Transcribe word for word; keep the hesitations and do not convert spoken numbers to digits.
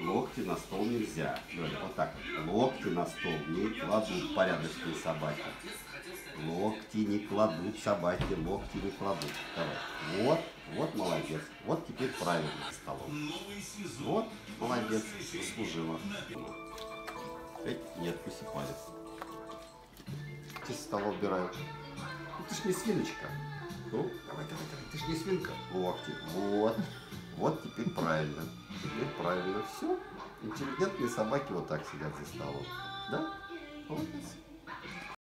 локти на стол нельзя. Говорю, вот так вот. Локти на стол не кладут порядочные собаки. Локти не кладут собаки, локти не кладут. Давай. Вот, вот молодец. Вот теперь правильно с столом. Вот, молодец, заслужила. Эй, не откуси палец. Ты со стола убираю. Ну, ты ж не свиночка. Ну, давай, давай, давай, ты ж не свинка. Локти. Вот. Вот теперь правильно. Теперь правильно. Все. Интеллигентные собаки вот так сидят за столом. Да? Молодец.